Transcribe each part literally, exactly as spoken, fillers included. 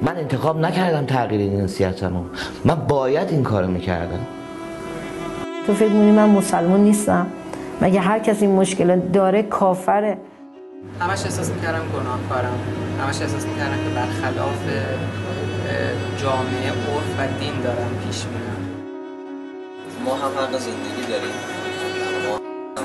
من انتخاب نکردم تغییر جنسیتمو، من باید این کارو میکردم. تو فکر می‌کنی من مسلمان نیستم؟ مگه هر کسی این مشکل داره کافره؟ همش احساس میکردم گناهکارم، همش احساس میکردم که برخلاف جامعه، عرف و دین دارم پیش میرم. ما هم حق زندگی داریم، ما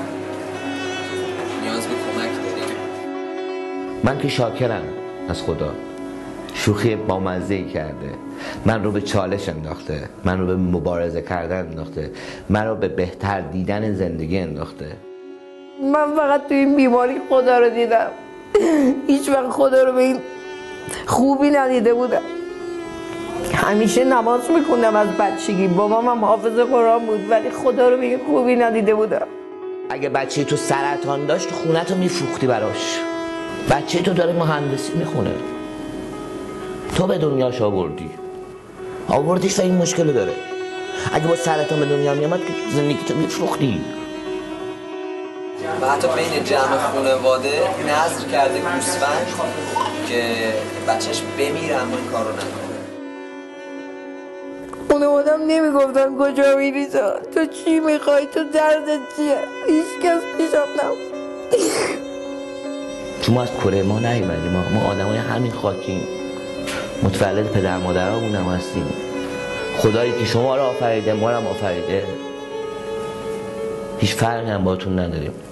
نیاز به کمک داریم. من که شاکرم از خدا، شوخی بامزه‌ای کرده، من رو به چالش انداخته، من رو به مبارزه کردن انداخته، من رو به بهتر دیدن زندگی انداخته. من فقط توی این بیماری خدا رو دیدم، هیچ وقت خدا رو به این خوبی ندیده بودم. همیشه نماز میخوندم از بچگی، بابام هم حافظ قرآن بود، ولی خدا رو به این خوبی ندیده بودم. اگه بچه تو سرطان داشت تو خونه تو میفروختی براش. بچه تو داره مهندسی میخونه، تو به دنیاش آوردی آوردیش و این مشکل داره. اگه با سرطان به دنیا میامد که زندگی تو میفروختی. و حتی بین جمع خانواده نظر کرده گوسفند که بچهش بمیره اما این کار رو نکنه. اون آدم نمیگفتن کجا میری تو، تو چی میخوای، تو دردت چیه، هیچ کس پیشم نبود. چون ما از کره ما نیومدیم، ما, ما آدم های همین خاکیم، متولد پدر مادرامون هم هستیم. خدایی که شما رو آفریده ما رو هم آفریده، هیچ فرقی هم باتون نداریم.